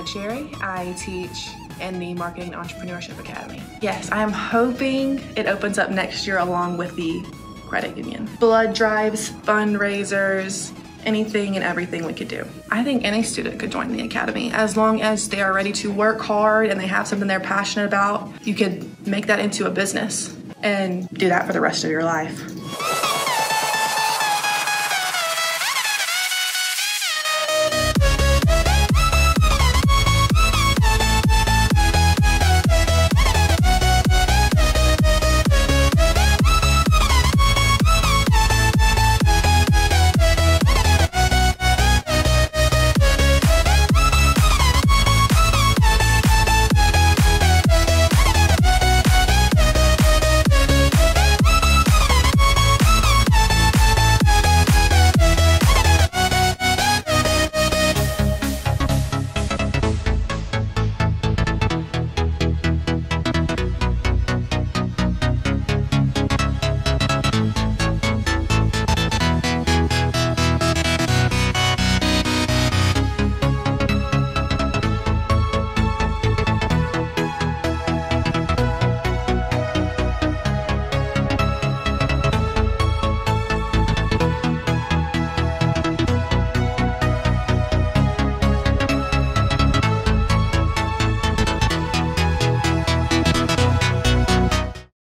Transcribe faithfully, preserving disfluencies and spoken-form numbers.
Cherry. I teach in the Marketing and Entrepreneurship Academy. Yes, I am hoping it opens up next year along with the credit union. Blood drives, fundraisers, anything and everything we could do. I think any student could join the academy as long as they are ready to work hard and they have something they're passionate about. You could make that into a business and do that for the rest of your life.